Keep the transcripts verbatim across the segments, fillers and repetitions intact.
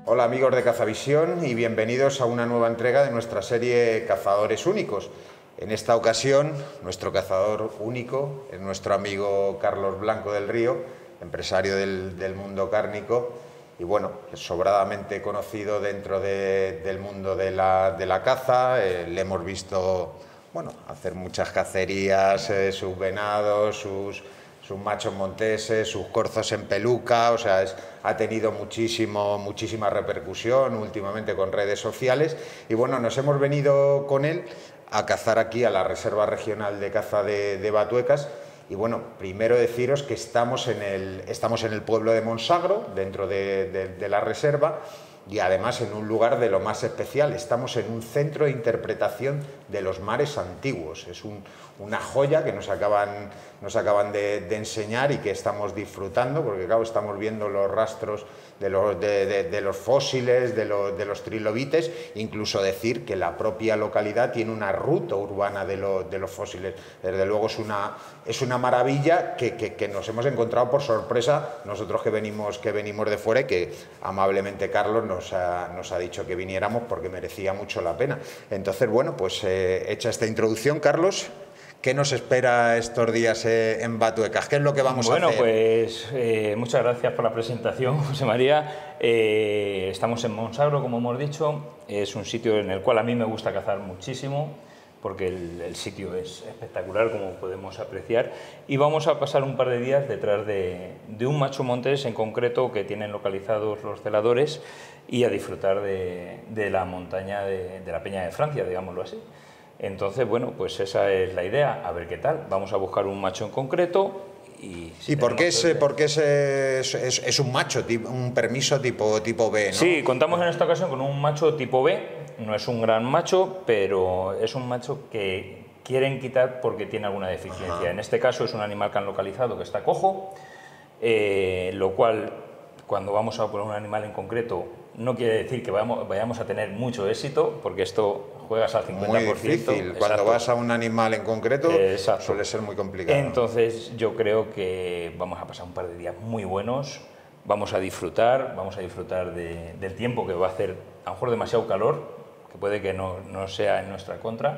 Hola amigos de Cazavisión y bienvenidos a una nueva entrega de nuestra serie Cazadores Únicos. En esta ocasión, nuestro cazador único es nuestro amigo Carlos Blanco del Río, empresario del, del mundo cárnico y bueno, es sobradamente conocido dentro de, del mundo de la, de la caza. Eh, le hemos visto bueno, hacer muchas cacerías, eh, sus venados, sus... sus machos monteses, sus corzos en peluca, o sea, es, ha tenido muchísimo, muchísima repercusión últimamente con redes sociales y bueno, nos hemos venido con él a cazar aquí a la Reserva Regional de Caza de, de Batuecas y bueno, primero deciros que estamos en el, estamos en el pueblo de Monsagro, dentro de, de, de la reserva, y además en un lugar de lo más especial. Estamos en un centro de interpretación de los mares antiguos. Es un, una joya que nos acaban, nos acaban de, de enseñar y que estamos disfrutando, porque claro, estamos viendo los rastros de los, de, de, de los fósiles, de los, de los trilobites, incluso decir que la propia localidad tiene una ruta urbana de, lo, de los fósiles. Desde luego es una, es una maravilla que, que, que nos hemos encontrado por sorpresa nosotros que venimos, que venimos de fuera y que amablemente Carlos nos Nos ha, nos ha dicho que viniéramos porque merecía mucho la pena. Entonces, bueno, pues eh, hecha esta introducción, Carlos, ¿qué nos espera estos días eh, en Batuecas? ¿Qué es lo que vamos bueno, a hacer? Bueno, pues eh, muchas gracias por la presentación, José María. Eh, estamos en Monsagro, como hemos dicho. Es un sitio en el cual a mí me gusta cazar muchísimo, porque el, el sitio es espectacular, como podemos apreciar, y vamos a pasar un par de días detrás de, de un macho montés en concreto que tienen localizados los celadores y a disfrutar de, de la montaña de, de la Peña de Francia, digámoslo así. Entonces, bueno, pues esa es la idea, a ver qué tal. Vamos a buscar un macho en concreto. ¿Y, si ¿Y por qué, es, por qué es, es, es, es un macho, tipo, un permiso tipo, tipo B, ¿no? Sí, contamos en esta ocasión con un macho tipo B. No es un gran macho, pero es un macho que quieren quitar porque tiene alguna deficiencia. Ajá. En este caso es un animal que han localizado que está cojo, eh, lo cual, cuando vamos a poner un animal en concreto, no quiere decir que vayamos, vayamos a tener mucho éxito, porque esto juegas al cincuenta por ciento. Muy difícil. Cuando vas a un animal en concreto, exacto, suele ser muy complicado. Entonces yo creo que vamos a pasar un par de días muy buenos, vamos a disfrutar, vamos a disfrutar de, del tiempo que va a hacer, a lo mejor demasiado calor, que puede que no, no sea en nuestra contra,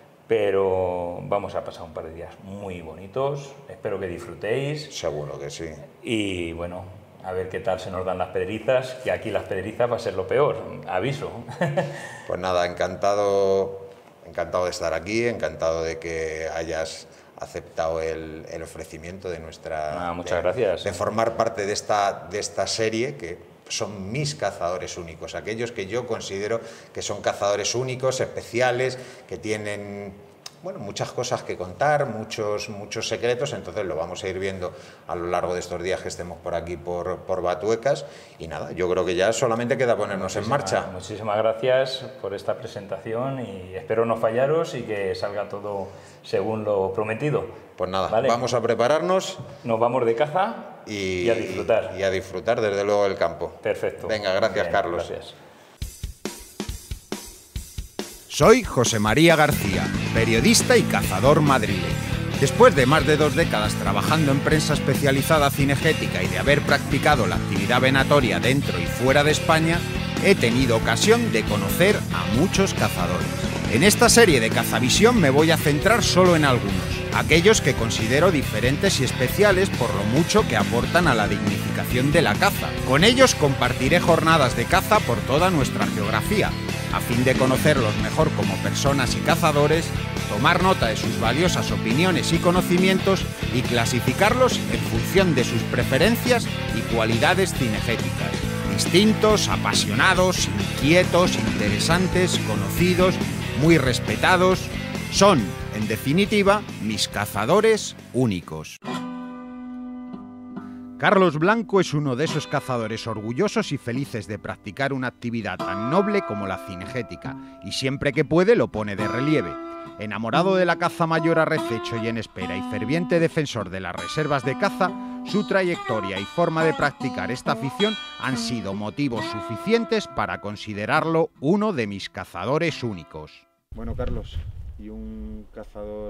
pero vamos a pasar un par de días muy bonitos, espero que disfrutéis. Seguro que sí. Y bueno, a ver qué tal se nos dan las pedrizas, que aquí las pedrizas va a ser lo peor, aviso. Pues nada, encantado, encantado de estar aquí, encantado de que hayas aceptado el, el ofrecimiento de nuestra... Ah, muchas de, gracias. De formar parte de esta, de esta serie que... son mis cazadores únicos, aquellos que yo considero que son cazadores únicos, especiales, que tienen bueno, muchas cosas que contar, muchos, muchos secretos, entonces lo vamos a ir viendo a lo largo de estos días que estemos por aquí, por, por Batuecas, y nada, yo creo que ya solamente queda ponernos muchísimas, en marcha. Muchísimas gracias por esta presentación y espero no fallaros y que salga todo según lo prometido. Pues nada, ¿vale? Vamos a prepararnos. Nos vamos de caza y, y a disfrutar. Y, y a disfrutar, desde luego, del campo. Perfecto. Venga, gracias, Bien, Carlos. Gracias. Soy José María García, periodista y cazador madrileño. Después de más de dos décadas trabajando en prensa especializada cinegética y de haber practicado la actividad venatoria dentro y fuera de España, he tenido ocasión de conocer a muchos cazadores. En esta serie de Cazavisión me voy a centrar solo en algunos, aquellos que considero diferentes y especiales por lo mucho que aportan a la dignificación de la caza. Con ellos compartiré jornadas de caza por toda nuestra geografía, a fin de conocerlos mejor como personas y cazadores, tomar nota de sus valiosas opiniones y conocimientos y clasificarlos en función de sus preferencias y cualidades cinegéticas. Distintos, apasionados, inquietos, interesantes, conocidos, muy respetados, son, en definitiva, mis cazadores únicos. Carlos Blanco es uno de esos cazadores orgullosos y felices de practicar una actividad tan noble como la cinegética, y siempre que puede lo pone de relieve. Enamorado de la caza mayor a rececho y en espera y ferviente defensor de las reservas de caza, su trayectoria y forma de practicar esta afición han sido motivos suficientes para considerarlo uno de mis cazadores únicos. Bueno, Carlos, y un cazador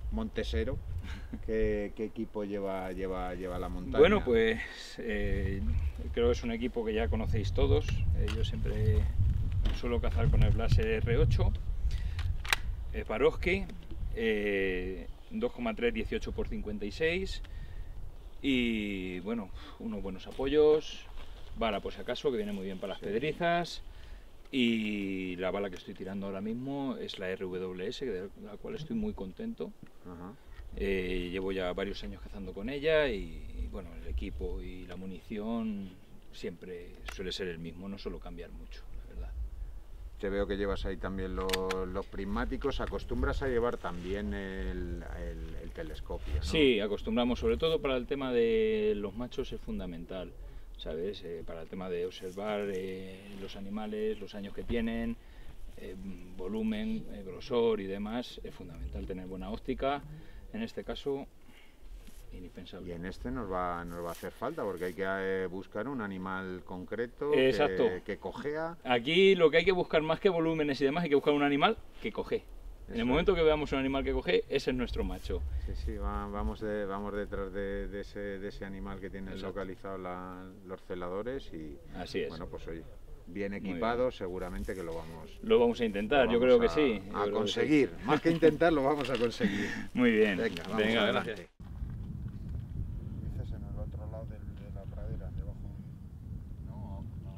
montesero. ¿Qué, qué equipo lleva, lleva, lleva la montaña? Bueno, pues eh, creo que es un equipo que ya conocéis todos. Eh, yo siempre suelo cazar con el Blaser R ocho, eh, Swarovski, eh, dos coma tres dieciocho por cincuenta y seis y bueno, unos buenos apoyos, vara por si acaso, que viene muy bien para las pedrizas, y la bala que estoy tirando ahora mismo es la R W S, de la cual estoy muy contento. Ajá. Eh, llevo ya varios años cazando con ella y, y bueno, el equipo y la munición siempre suele ser el mismo, no suelo cambiar mucho, la verdad. Te veo que llevas ahí también los, los prismáticos. ¿Acostumbras a llevar también el, el, el telescopio, ¿no? Sí, acostumbramos, sobre todo para el tema de los machos es fundamental, ¿sabes? Eh, para el tema de observar eh, los animales, los años que tienen, eh, volumen, eh, grosor y demás, es fundamental tener buena óptica. En este caso, indispensable. Y en este nos va, nos va a hacer falta, porque hay que eh, buscar un animal concreto Exacto. que, que cojea. Aquí lo que hay que buscar, más que volúmenes y demás, hay que buscar un animal que coge. En el Eso momento es. que veamos un animal que coge, ese es nuestro macho. Sí, sí, va- vamos, de- vamos detrás de, de ese, de ese animal que tienen Exacto. localizado la- los celadores y, Así es. bueno, pues oye, bien bien. equipado, seguramente que lo vamos, Lo vamos a intentar, lo yo vamos creo que a- sí. yo A creo que conseguir, sí. más que intentar, lo vamos a conseguir. Muy bien. Venga, vamos Venga, adelante. gracias. Dices en el otro lado de, la pradera, debajo. No, no,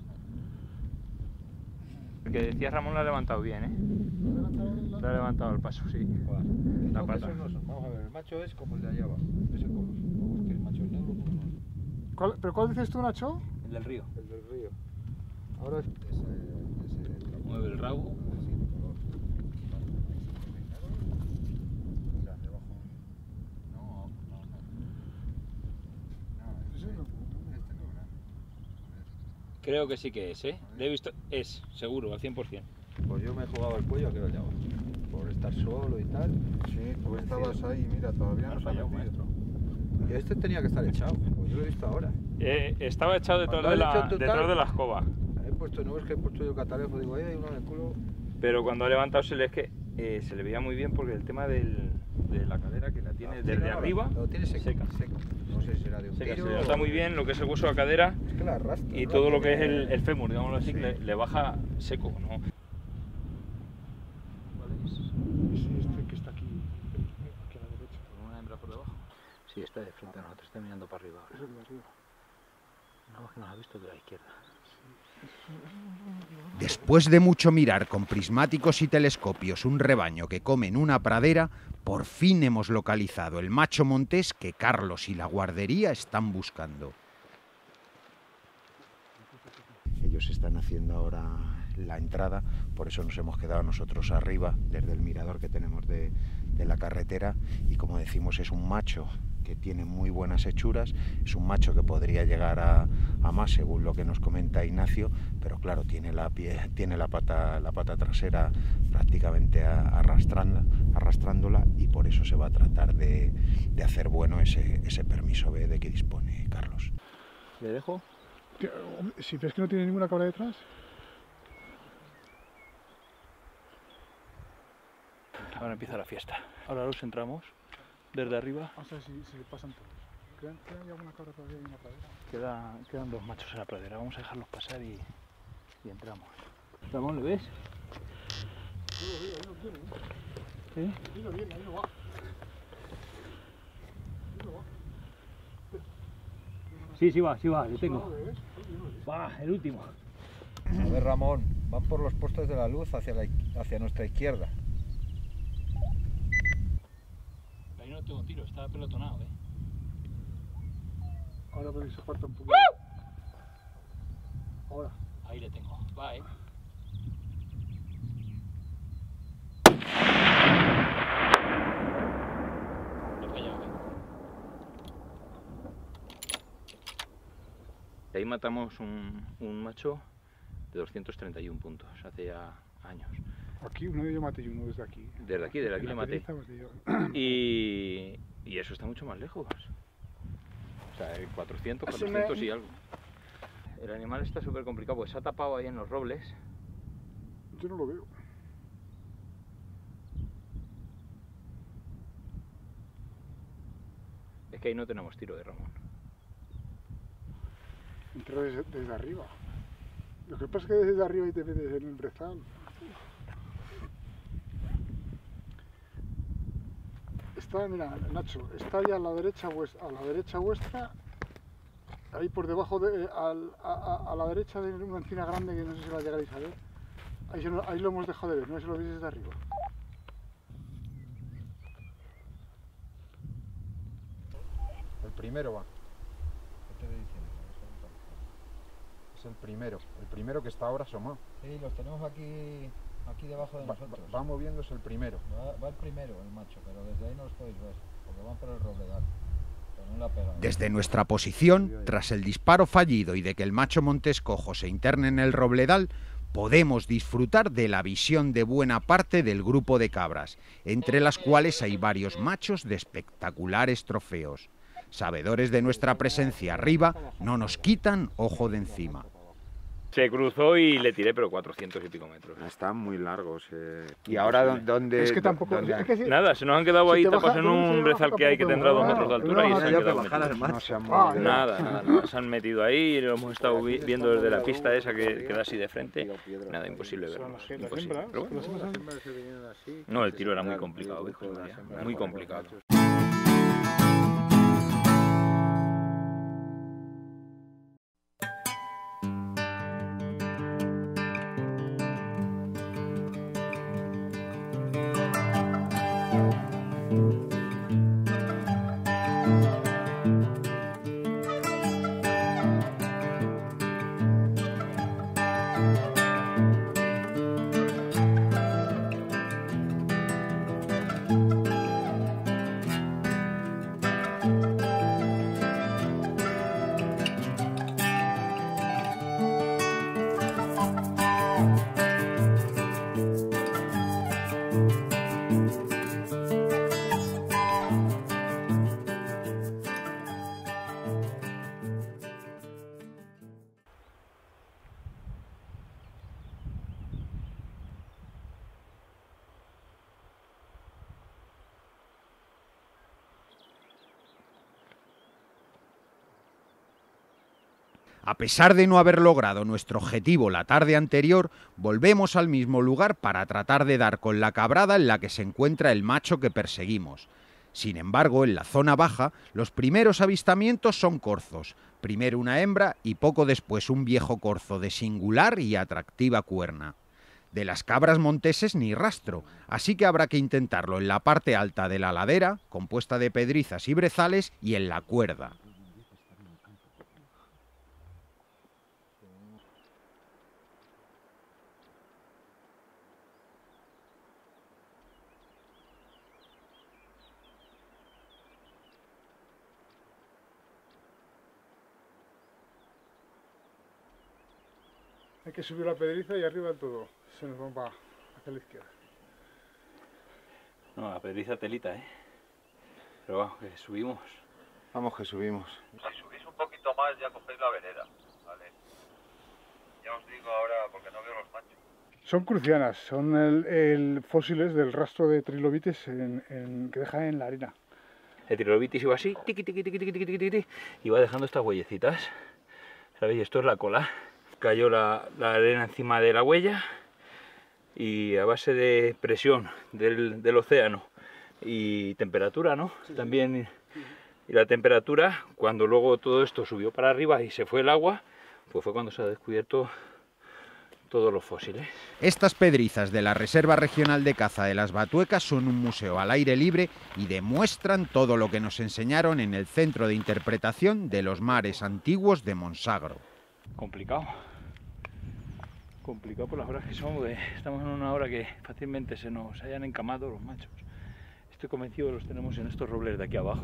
El que decía Ramón lo ha levantado bien, ¿eh? Lo ha levantado el paso, sí. La pata. Vamos a ver, el macho es como el de allá abajo, ese color. Vamos, que el macho es negro como el otro. ¿Cuál- ¿Pero cuál dices tú, Nacho? El del río. El del río. Ahora es ese, ese Mueve el rabo. así de color. Mira, debajo. No, no, no. No, Ese no. este no, ¿verdad? Creo que sí que es, ¿eh? Le he visto, es, seguro, al cien por cien. Pues yo me he jugado el cuello a que lo llevaba. Por estar solo y tal. Sí, tú estabas ahí, mira, todavía no se ha fallado, metido. Y este tenía que estar echado, pues yo lo he visto ahora. Eh, estaba echado detrás Cuando de, has la, hecho total- detrás de la escoba. He puesto, no es que he puesto yo el catalejo, digo, ahí hay uno en el culo. Pero cuando ha levantado se le, es que, eh, se le veía muy bien porque el tema del, de la cadera que la tiene Sí, desde no, arriba, Lo tiene seca. seca. seca. No sé si será de un seca, se tiro le nota o- muy bien lo que es el hueso de la cadera Es que la arrastra. y ¿no? todo lo que es Tiene- el, el fémur, digámoslo así, Sí. que le, le baja seco, ¿no? Sí, este que está aquí, aquí a la derecha. ¿Una hembra por debajo? Sí, está de frente a nosotros, está mirando para arriba ahora. Es el de arriba. No, es que nos ha visto de la izquierda. Después de mucho mirar con prismáticos y telescopios un rebaño que come en una pradera, por fin hemos localizado el macho montés que Carlos y la guardería están buscando. Ellos están haciendo ahora la entrada, por eso nos hemos quedado nosotros arriba, desde el mirador que tenemos de, de la carretera, y como decimos es un macho que tiene muy buenas hechuras, es un macho que podría llegar a, a más según lo que nos comenta Ignacio, pero claro, tiene la, pie, tiene la, pata, la pata trasera prácticamente a, arrastrando, arrastrándola, y por eso se va a tratar de, de hacer bueno ese, ese permiso B de que dispone Carlos. ¿Le dejo? Tío, hombre, si ves que no tiene ninguna cabra detrás, Ahora empieza la fiesta. Ahora los entramos desde arriba. o sea, si, si pasan todos. ¿Quedan, quedan ya alguna cabra todavía ahí en la pradera? Queda, quedan dos machos en la pradera. Vamos a dejarlos pasar y, y entramos. Ramón, ¿le ves? ¿Sí? Ahí lo viene, ahí lo va. Sí, sí va, sí va, le ¿Lo tengo. ves? Va, el último. A ver, Ramón, van por los postes de la luz hacia, la, hacia nuestra izquierda. Ahí no tengo tiro, está pelotonado, ¿eh? Ahora podéis apartar un poquito. Ahora. Ahí le tengo. Va, ¿eh? He fallado, ¿eh? Ahí matamos un, un macho de doscientos treinta y uno puntos, hace ya años. Aquí uno de ellos maté y uno desde aquí. Desde aquí, desde aquí En le la maté. pereza, maté yo. Y, y eso está mucho más lejos. O sea, el cuatrocientos, Así me- cuatrocientos y algo. El animal está súper complicado porque se ha tapado ahí en los robles. Yo no lo veo. Es que ahí no tenemos tiro de Ramón. Entro desde, desde arriba. Lo que pasa es que desde arriba y te metes en el brezal. Está, mira, Nacho, está ahí a la derecha vuestra, a la derecha vuestra, ahí por debajo de, al, a, a, a la derecha de una encina grande que no sé si la llegaréis a ver. Ahí, se, ahí lo hemos dejado de ver, no sé si lo veis desde arriba. El primero va. Es el primero, el primero que está ahora asomado. Sí, los tenemos aquí, aquí debajo de Va, nosotros. va, va moviéndose el primero. Va, va el primero, el macho, pero desde ahí no los podéis ver, porque van por el robledal. Pero no la pegan. Desde nuestra posición, tras el disparo fallido y de que el macho montés cojo se interne en el robledal, podemos disfrutar de la visión de buena parte del grupo de cabras, entre las cuales hay varios machos de espectaculares trofeos. Sabedores de nuestra presencia arriba, no nos quitan ojo de encima. Se cruzó y le tiré, pero cuatrocientos y pico metros. Están muy largos. Eh. ¿Y ahora dónde? Es que tampoco... dónde- Es que si, Nada, se nos han quedado Si ahí te tapas baja- en no, si un te brezal baja que hay que tampoco, tendrá dos no, metros de no, altura y no, se han no, quedado no, metidos. no se han Ah, movido. Nada, nada, nada, se han metido ahí y lo hemos estado vi- viendo desde la pista esa que queda así de frente. Nada, imposible verlos. las Imposible. hembras, Pero bueno, las hembras no, el tiro era muy complicado, hijo de María, muy complicado. A pesar de no haber logrado nuestro objetivo la tarde anterior, volvemos al mismo lugar para tratar de dar con la cabrada en la que se encuentra el macho que perseguimos. Sin embargo, en la zona baja, los primeros avistamientos son corzos, primero una hembra y poco después un viejo corzo de singular y atractiva cuerna. De las cabras monteses ni rastro, así que habrá que intentarlo en la parte alta de la ladera, compuesta de pedrizas y brezales, y en la cuerda. hay que subir la pedriza y arriba del todo. Se nos va para hacia la izquierda. No, la pedriza telita, ¿eh? Pero vamos, que subimos. Vamos que subimos. Si subís un poquito más ya cogéis la vereda, ¿vale? Ya os digo ahora porque no veo los machos. Son crucianas, son el, el fósiles del rastro de trilobites en, en, que dejan en la arena. El trilobitis iba así, tiqui, tiqui, tiqui, tiqui, tiqui, tiqui, y va dejando estas huellecitas. ¿Sabéis? Esto es la cola. Cayó la, la arena encima de la huella y a base de presión del, del océano y temperatura, ¿no? Sí, también. Sí. Y la temperatura, cuando luego todo esto subió para arriba y se fue el agua, pues fue cuando se ha descubierto todos los fósiles. Estas pedrizas de la Reserva Regional de Caza de las Batuecas son un museo al aire libre y demuestran todo lo que nos enseñaron en el Centro de Interpretación de los Mares Antiguos de Monsagro. Complicado. Complicado por las horas que son, porque estamos en una hora que fácilmente se nos hayan encamado los machos. Estoy convencido que los tenemos en estos robles de aquí abajo.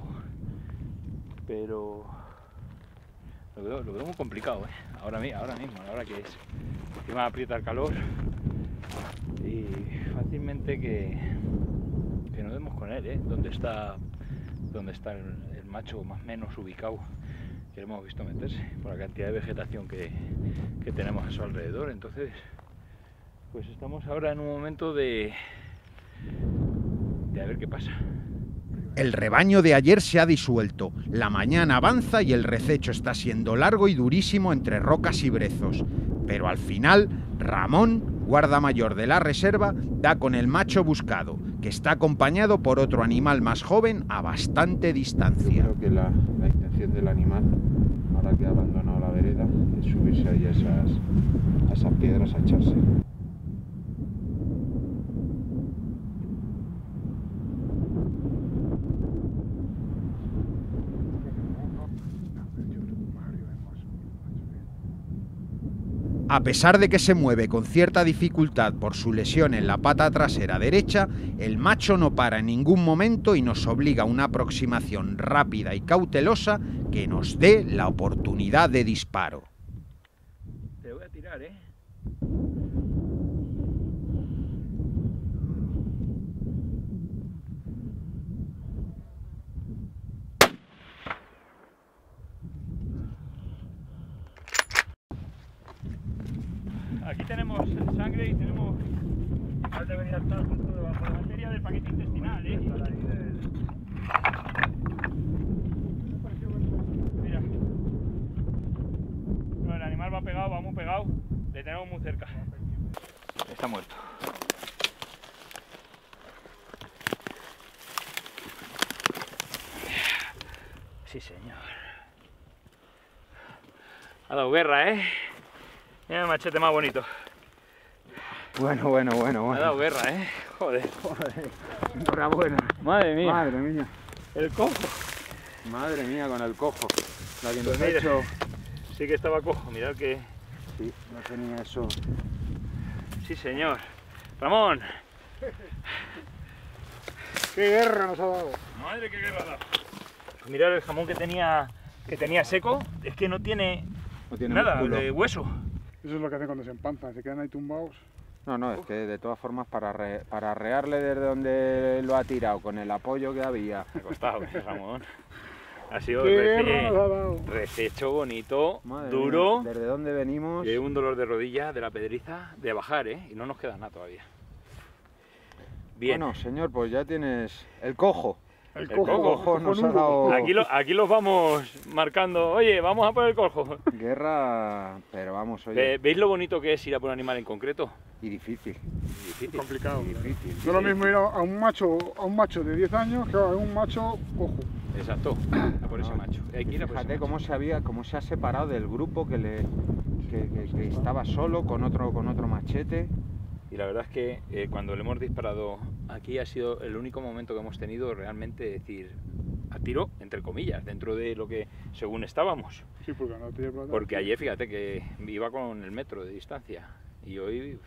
Pero lo veo, lo veo muy complicado, ¿eh? Ahora, ahora mismo, a la hora que es. Encima aprieta el calor y fácilmente que, que nos demos con él, ¿eh? Donde está, donde está el, el macho más o menos ubicado que hemos visto meterse, por la cantidad de vegetación que, que tenemos a su alrededor. Entonces, pues estamos ahora en un momento de, de a ver qué pasa. El rebaño de ayer se ha disuelto, la mañana avanza y el rececho está siendo largo y durísimo entre rocas y brezos. Pero al final, Ramón, guarda mayor de la reserva, da con el macho buscado, que está acompañado por otro animal más joven a bastante distancia. Yo creo que la, la intención del animal, ahora que ha abandonado la vereda, es subirse ahí a esas, a esas piedras a echarse. A pesar de que se mueve con cierta dificultad por su lesión en la pata trasera derecha, el macho no para en ningún momento y nos obliga a una aproximación rápida y cautelosa que nos dé la oportunidad de disparo. Te voy a tirar, ¿eh? Aquí tenemos sangre y tenemos... Ahora debería estar justo debajo de la materia del paquete intestinal, ¿eh? Mira. Bueno, el animal va pegado, va muy pegado. Le tenemos muy cerca. Está muerto. Sí, señor. Ha dado guerra, ¿eh? Mira el machete más bonito. Bueno, bueno, bueno, bueno. Me ha dado guerra, ¿eh? Joder. Joder. Enhorabuena. Madre mía. Madre mía. El cojo. Madre mía con el cojo. La que nos Pues ha mira, hecho... sí que estaba cojo, mirad que... Sí, no tenía eso. Sí, señor. Ramón. ¡Qué guerra nos ha dado! Madre, qué guerra ha dado. Mirad el jamón que tenía, que tenía seco. Es que no tiene, No tiene nada músculo. de hueso. Eso es lo que hacen cuando se empanzan, se quedan ahí tumbados. No, no, es que de todas formas para, re, para arrearle desde donde lo ha tirado, con el apoyo que había. Me ha costado, ¿eh, Ramón? Ha sido ¡Qué guerra nos ha rece, dado! rececho bonito, Madre duro. mía, ¿desde dónde venimos? Y un dolor de rodilla de la pedriza de bajar, ¿eh? Y no nos queda nada todavía. Bien. Bueno, señor, pues ya tienes el cojo. El El cojo, cojo cojo nos ha cojonudo. dado- Aquí, lo- aquí los vamos marcando. Oye, vamos a por el cojo. Guerra, pero vamos, oye, Ve- ¿Veis lo bonito que es ir a por un animal en concreto? y difícil, Difícil. Complicado. y difícil. No es lo mismo ir a a un macho, a un macho de diez años que a un macho cojo. Exacto. A por ese No, macho. Hay que ir a por ese Fíjate macho. cómo se había, cómo se ha separado del grupo que le que, que- que estaba solo con otro con otro machete. Y la verdad es que eh, cuando le hemos disparado aquí ha sido el único momento que hemos tenido realmente decir a tiro, entre comillas, dentro de lo que según estábamos. Sí, porque no tiene plata. Porque ayer fíjate que iba con el metro de distancia y hoy...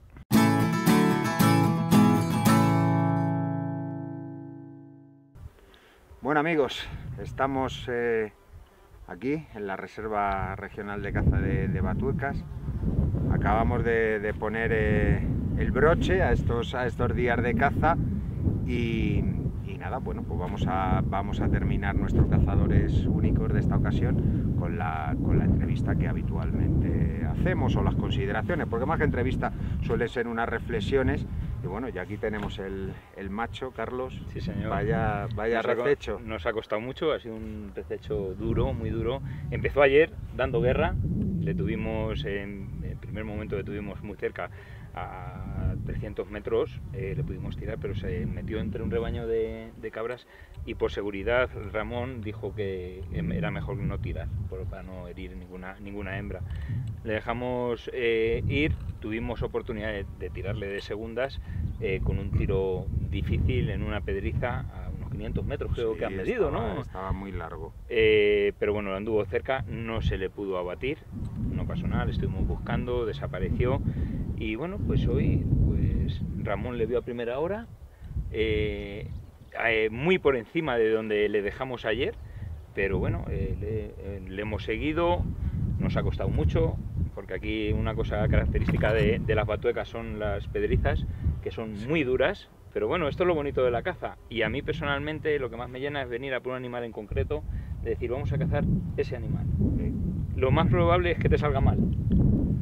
Bueno amigos, estamos eh, aquí en la Reserva Regional de Caza de, de Batuecas. Acabamos de, de poner eh, el broche a estos, a estos días de caza y, y nada, bueno, pues vamos a, vamos a terminar nuestros cazadores únicos de esta ocasión con la, con la entrevista que habitualmente hacemos o las consideraciones, porque más que entrevista suelen ser unas reflexiones. Y bueno, ya aquí tenemos el, el macho, Carlos. Sí, señor. Vaya, vaya Nos ha co- rececho. Nos ha costado mucho, ha sido un rececho duro, muy duro. Empezó ayer dando guerra, le tuvimos, en el primer momento le tuvimos muy cerca, a trescientos metros, eh, le pudimos tirar, pero se metió entre un rebaño de, de cabras y por seguridad Ramón dijo que era mejor no tirar, por- para no herir ninguna, ninguna hembra. Le dejamos eh, ir, tuvimos oportunidad de, de tirarle de segundas eh, con un tiro difícil en una pedriza a unos quinientos metros, creo Sí, que han medido, estaba- ¿no? Estaba muy largo. Eh, pero bueno, anduvo cerca, no se le pudo abatir, no pasó nada, le estuvimos buscando, desapareció y bueno, pues hoy pues Ramón le vio a primera hora, eh, eh, muy por encima de donde le dejamos ayer, pero bueno, eh, le, eh, le hemos seguido, nos ha costado mucho, porque aquí una cosa característica de, de las batuecas son las pedrizas, que son muy duras. Pero bueno, esto es lo bonito de la caza y a mí personalmente lo que más me llena es venir a por un animal en concreto, de decir vamos a cazar ese animal. Lo más probable es que te salga mal, Sí,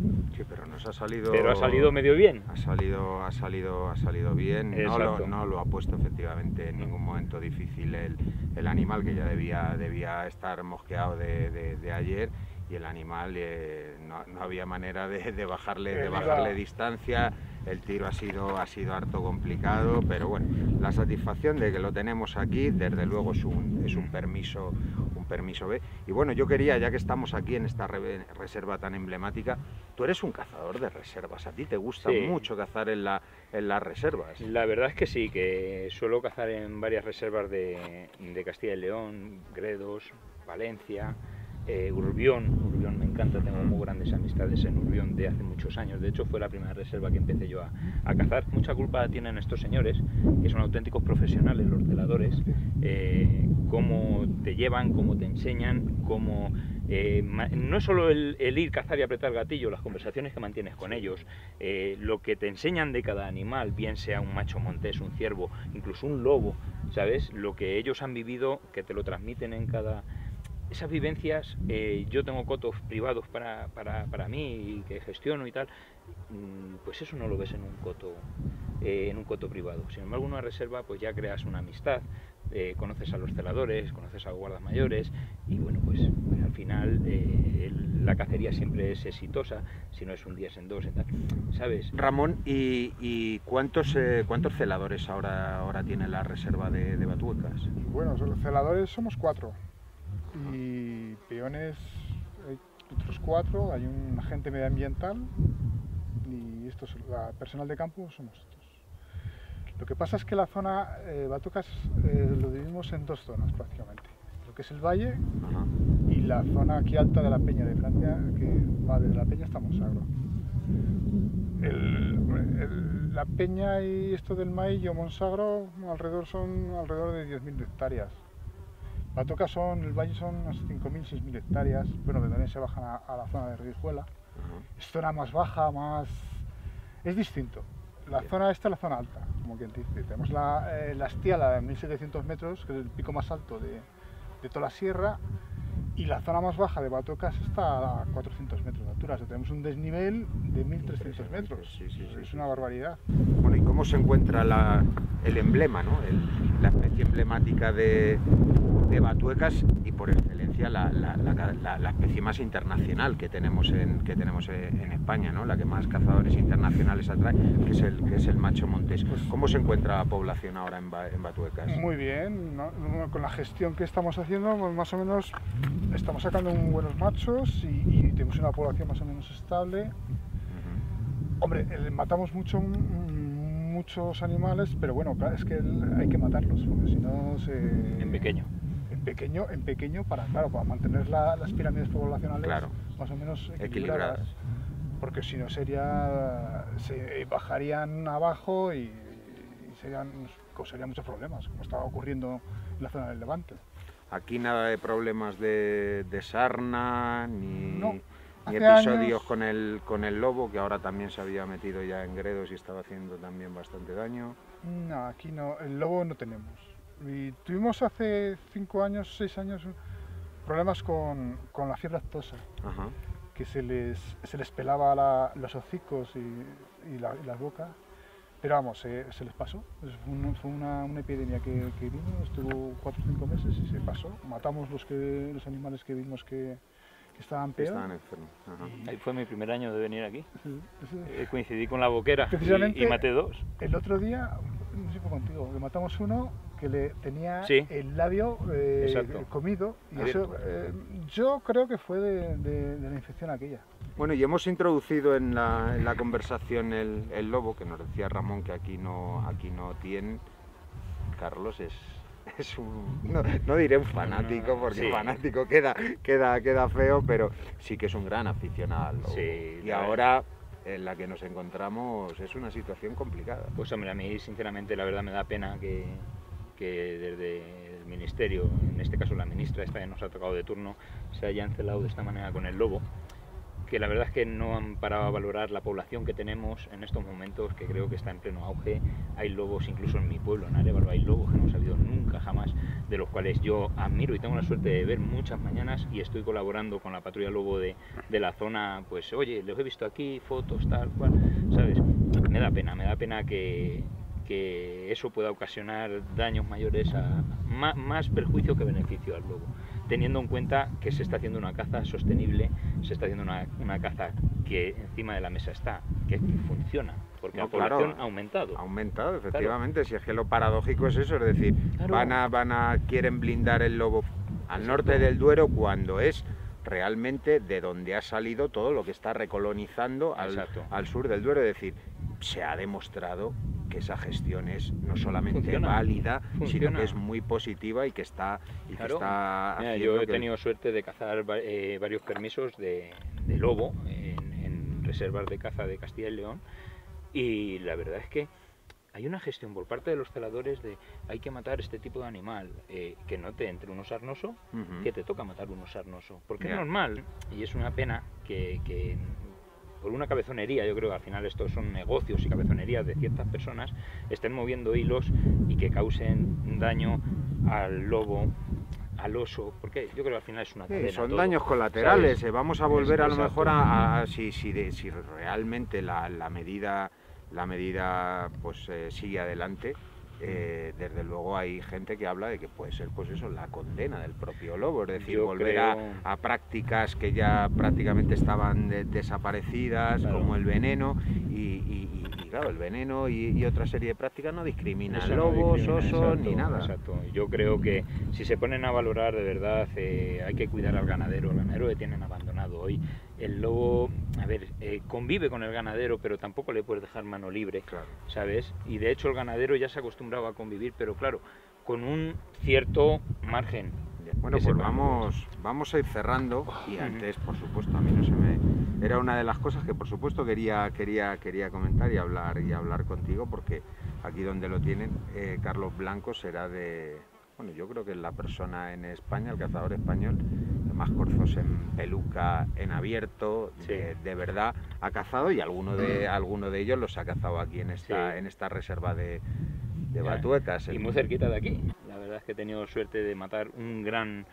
pero nos ha salido... Pero ha salido medio bien. Ha salido, ha salido, ha salido bien. No lo, no lo ha puesto efectivamente en ningún momento difícil el, el animal, que ya debía, debía estar mosqueado de, de, de ayer, y el animal eh, no, no había manera de, de bajarle, de bajarle distancia. El tiro ha sido, ha sido harto complicado, pero bueno, la satisfacción de que lo tenemos aquí, desde luego es un, es un permiso, un permiso B. Y bueno, yo quería, ya que estamos aquí en esta re reserva tan emblemática, tú eres un cazador de reservas, a ti te gusta sí. mucho cazar en, la, en las reservas. La verdad es que sí, que suelo cazar en varias reservas de, de Castilla y León, Gredos, Valencia, Eh, Urbión, Urbión me encanta, tengo muy grandes amistades en Urbión de hace muchos años, de hecho fue la primera reserva que empecé yo a, a cazar. Mucha culpa tienen estos señores, que son auténticos profesionales, los celadores, eh, cómo te llevan, cómo te enseñan, cómo... Eh, no es solo el, el ir, cazar y apretar gatillo, las conversaciones que mantienes con ellos, eh, lo que te enseñan de cada animal, bien sea un macho montés, un ciervo, incluso un lobo, ¿sabes? Lo que ellos han vivido, que te lo transmiten en cada... Esas vivencias, eh, yo tengo cotos privados para, para, para mí, que gestiono y tal, pues eso no lo ves en un coto, eh, en un coto privado. Sin embargo, en una reserva pues ya creas una amistad, eh, conoces a los celadores, conoces a los guardas mayores y bueno, pues, pues al final eh, el, la cacería siempre es exitosa, si no es un día es en dos, en tal, ¿sabes? Ramón, ¿y, y cuántos, eh, cuántos celadores ahora, ahora tiene la reserva de, de Batuecas? Bueno, los celadores somos cuatro. Y peones hay otros cuatro, hay un agente medioambiental y estos, la personal de campo somos estos. Lo que pasa es que la zona eh, Batuecas eh, lo dividimos en dos zonas prácticamente, lo que es el valle Ajá. y la zona aquí alta de la Peña de Francia, que va desde la Peña hasta Monsagro. El, el, la Peña y esto del Maillo, Monsagro, alrededor son alrededor de diez mil hectáreas. Batuecas son, el valle son unas cinco mil, seis mil hectáreas, bueno, de también se bajan a, a la zona de Rijuela. Uh-huh. Es zona más baja, más... es distinto. La Bien. zona esta es la zona alta, como quien dice. Tenemos la, eh, la Estiala de mil setecientos metros, que es el pico más alto de, de toda la sierra, y la zona más baja de Batuecas está a cuatrocientos metros de altura. O sea, tenemos un desnivel de mil trescientos metros. Sí, sí, sí, es sí, una sí. barbaridad. Bueno, ¿y cómo se encuentra la, el emblema, ¿no? el, la especie emblemática de... de Batuecas y por excelencia la, la, la, la, la especie más internacional que tenemos en, que tenemos en España, ¿no? La que más cazadores internacionales atrae, que es el, que es el macho montés. ¿Cómo se encuentra la población ahora en, en Batuecas? Muy bien, ¿no? Con la gestión que estamos haciendo, pues más o menos estamos sacando buenos machos y, y tenemos una población más o menos estable. Uh-huh. Hombre, matamos mucho muchos animales, pero bueno, es que hay que matarlos, porque si no se... En pequeño. En pequeño, en pequeño para, claro, para mantener la, las pirámides poblacionales claro. más o menos equilibradas, equilibradas. Porque si no sería, se bajarían abajo y, y serían, causarían muchos problemas, como estaba ocurriendo en la zona del Levante. Aquí nada de problemas de, de sarna, ni... No. Ni episodios con el, con el lobo, que ahora también se había metido ya en Gredos y estaba haciendo también bastante daño. No, aquí no, el lobo no tenemos. Y tuvimos hace cinco años, seis años, problemas con, con la fiebre aftosa, Ajá. que se les, se les pelaba la, los hocicos y, y, la, y las bocas, pero vamos, eh, se les pasó. Fue, un, fue una, una epidemia que, que vino, estuvo cuatro o cinco meses y se pasó. Matamos los, que, los animales que vimos que... que estaban peor. Estaban enfermos. Y... Ahí fue mi primer año de venir aquí. Sí, sí. Eh, coincidí con la boquera y, y maté dos. El otro día, no sé si fue contigo, que matamos uno que le tenía sí. el labio eh, comido. Y eso, eh, yo creo que fue de, de, de la infección aquella. Bueno, y hemos introducido en la, en la conversación el, el lobo, que nos decía Ramón que aquí no, aquí no tienen. Carlos es... es un, no, no diré un fanático, porque sí. fanático queda, queda, queda feo, pero sí que es un gran aficionado al lobo. Sí, y ahora en la que nos encontramos es una situación complicada. Pues hombre, a mí sinceramente la verdad me da pena que, que desde el ministerio, en este caso la ministra, esta que nos ha tocado de turno, se haya encelado de esta manera con el lobo, que la verdad es que no han parado a valorar la población que tenemos en estos momentos, que creo que está en pleno auge. Hay lobos incluso en mi pueblo, en Arévalo, hay lobos que no hemos sabido nunca jamás de los cuales yo admiro y tengo la suerte de ver muchas mañanas, y estoy colaborando con la patrulla lobo de, de la zona, pues oye, los he visto aquí, fotos, tal cual, ¿sabes? Me da pena, me da pena que, que eso pueda ocasionar daños mayores, a más, más perjuicio que beneficio al lobo, teniendo en cuenta que se está haciendo una caza sostenible, se está haciendo una, una caza que encima de la mesa está, que funciona, porque No, la población claro, ha aumentado. Ha aumentado, efectivamente, claro. Si es que lo paradójico es eso, es decir, claro. van, a, van a, quieren blindar el lobo al Exacto. norte del Duero cuando es realmente de donde ha salido todo lo que está recolonizando al, al sur del Duero, es decir, se ha demostrado que esa gestión es no solamente Funciona. válida, Funciona. sino que es muy positiva y que está, y claro. que está Mira, yo he que... tenido suerte de cazar eh, varios permisos de, de lobo en, en reservas de caza de Castilla y León, y la verdad es que hay una gestión por parte de los celadores de hay que matar este tipo de animal, eh, que no te entre un sarnoso, uh-huh. que te toca matar un sarnoso, porque yeah. es normal, y es una pena que, que por una cabezonería, yo creo que al final estos son negocios y cabezonerías de ciertas personas, estén moviendo hilos y que causen daño al lobo, al oso, porque yo creo que al final es una cadena. Sí, son todo, daños colaterales, ¿sabes? Vamos a volver a lo mejor a, a si, si, de, si realmente la, la medida, la medida pues eh, sigue adelante. Eh, desde luego hay gente que habla de que puede ser pues eso, la condena del propio lobo, es decir, Yo volver creo... a, a prácticas que ya prácticamente estaban de, desaparecidas, claro. como el veneno, y, y, y claro, el veneno y, y otra serie de prácticas no discriminan eso lobos, no discrimina, osos, exacto, ni nada. Exacto. Yo creo que si se ponen a valorar de verdad, eh, hay que cuidar al ganadero, el ganadero que tienen abandonado hoy. El lobo, a ver, eh, convive con el ganadero, pero tampoco le puedes dejar mano libre, claro. ¿sabes? Y de hecho el ganadero ya se ha acostumbrado a convivir, pero claro, con un cierto margen. Bueno, pues vamos, vamos a ir cerrando, y antes, por supuesto, a mí no se me... Era una de las cosas que por supuesto quería, quería, quería comentar y hablar, y hablar contigo, porque aquí donde lo tienen, eh, Carlos Blanco será de... Bueno, yo creo que es la persona en España, el cazador español, más corzos en peluca, en abierto, sí. de, de verdad ha cazado, y alguno de, alguno de ellos los ha cazado aquí en esta, sí. en esta reserva de, de Batuecas. Y muy cerquita de aquí. La verdad es que he tenido suerte de matar un gran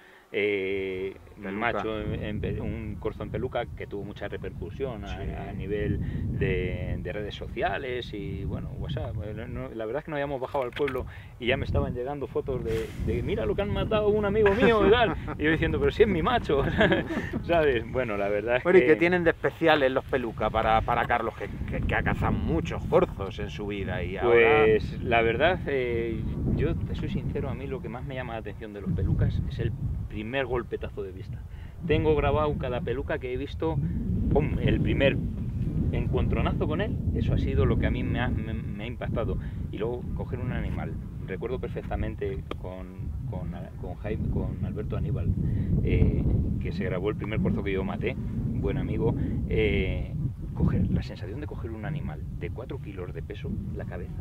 eh, macho, en, en, un corzo en peluca que tuvo mucha repercusión sí. a, a nivel de, de redes sociales y bueno, WhatsApp. No, la verdad es que nos habíamos bajado al pueblo y ya me estaban llegando fotos de, de mira lo que han matado un amigo mío y tal. Y yo diciendo, pero si es mi macho, ¿sabes? Bueno, la verdad es bueno, que... ¿y qué tienen de especiales los peluca para, para Carlos, que, que, que ha cazado muchos corzos en su vida? Y ahora... Pues la verdad, eh, yo te soy sincero, a mí lo que más me llama la atención de los pelucas es el primer golpetazo de vista. Tengo grabado cada peluca que he visto, ¡pum!, el primer encontronazo con él, eso ha sido lo que a mí me ha, me, me ha impactado. Y luego coger un animal, recuerdo perfectamente con, con, con, Jaime, con Alberto Aníbal, eh, que se grabó el primer corzo que yo maté, un buen amigo, eh, coger, la sensación de coger un animal de cuatro kilos de peso, la cabeza,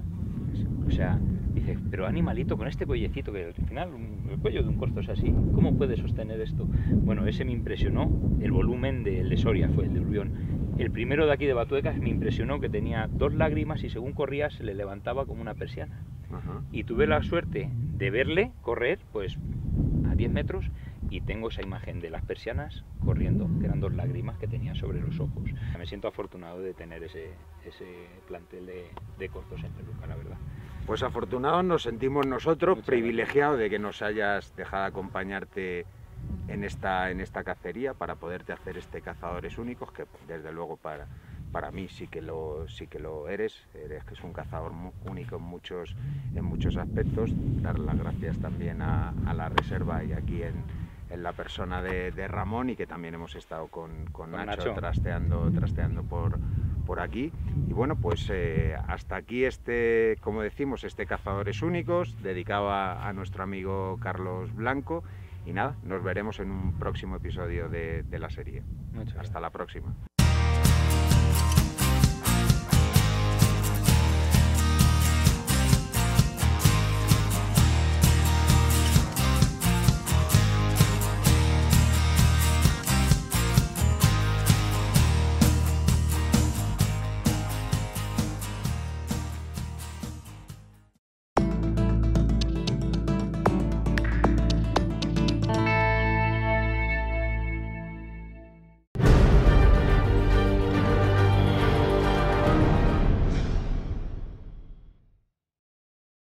o sea, dices, pero animalito con este cuellecito, que al final un, el cuello de un corzo es así, ¿cómo puede sostener esto? Bueno, ese me impresionó, el volumen del de Soria fue el de Urbión. El primero de aquí de Batuecas me impresionó que tenía dos lágrimas y según corría se le levantaba como una persiana. Uh-huh. Y tuve la suerte de verle correr pues a diez metros y tengo esa imagen de las persianas corriendo, que eran dos lágrimas que tenía sobre los ojos. Me siento afortunado de tener ese, ese plantel de, de corzos en peluca, la verdad. Pues afortunados nos sentimos nosotros, Muchas privilegiados gracias. de que nos hayas dejado acompañarte en esta, en esta cacería para poderte hacer este Cazadores Únicos, que desde luego para, para mí sí que lo, sí que lo eres, eres que es un cazador único en muchos, en muchos aspectos. Dar las gracias también a, a la reserva y aquí en, en la persona de, de Ramón, y que también hemos estado con, con, con Nacho, Nacho trasteando, trasteando por, por aquí. Y bueno, pues eh, hasta aquí este, como decimos, este Cazadores Únicos, dedicado a, a nuestro amigo Carlos Blanco. Y nada, nos veremos en un próximo episodio de, de la serie. Muchas Hasta gracias. La próxima.